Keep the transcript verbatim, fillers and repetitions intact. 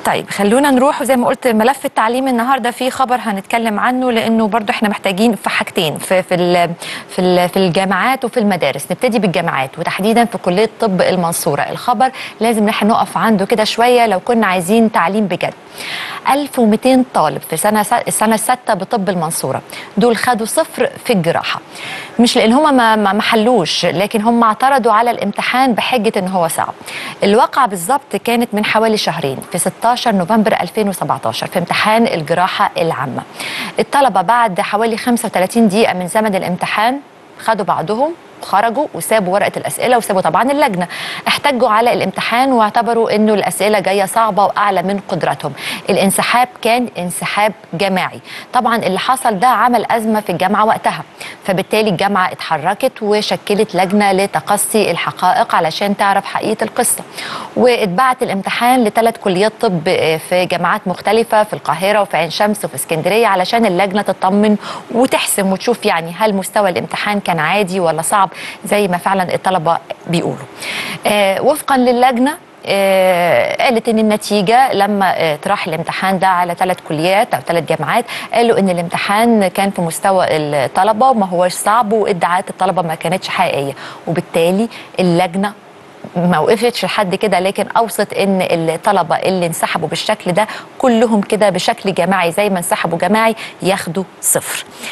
طيب خلونا نروح، وزي ما قلت ملف التعليم النهارده في خبر هنتكلم عنه، لانه برضو احنا محتاجين في حاجتين في في ال في ال في الجامعات وفي المدارس. نبتدي بالجامعات وتحديدا في كليه طب المنصوره. الخبر لازم نحن نقف عنده كده شويه لو كنا عايزين تعليم بجد. ألف ومئتين طالب في سنه السنه السادسه بطب المنصوره، دول خدوا صفر في الجراحه، مش لان هم ما ما حلوش، لكن هم اعترضوا على الامتحان بحجه ان هو صعب. الواقعه بالظبط كانت من حوالي شهرين في ستاشر نوفمبر ألفين وسبعتاشر في امتحان الجراحه العامه. الطلبه بعد حوالي خمسة وثلاثين دقيقه من زمن الامتحان خدوا بعضهم خرجوا وسابوا ورقه الاسئله وسابوا طبعا اللجنه. احتجوا على الامتحان واعتبروا انه الاسئله جايه صعبه واعلى من قدرتهم. الانسحاب كان انسحاب جماعي. طبعا اللي حصل ده عمل ازمه في الجامعه وقتها، فبالتالي الجامعه اتحركت وشكلت لجنه لتقصي الحقائق علشان تعرف حقيقه القصه، واتبعت الامتحان لثلاث كليات طب في جامعات مختلفه في القاهره وفي عين شمس وفي اسكندريه علشان اللجنه تطمن وتحسم وتشوف يعني هل مستوى الامتحان كان عادي ولا صعب زي ما فعلا الطلبه بيقولوا. آه وفقا للجنه آه قالت ان النتيجه لما آه طرح الامتحان ده على ثلاث كليات او ثلاث جامعات، قالوا ان الامتحان كان في مستوى الطلبه وما هوش صعب، وادعاءات الطلبه ما كانتش حقيقيه، وبالتالي اللجنه ما وقفتش لحد كده، لكن اوصت ان الطلبه اللي انسحبوا بالشكل ده كلهم كده بشكل جماعي زي ما انسحبوا جماعي ياخدوا صفر.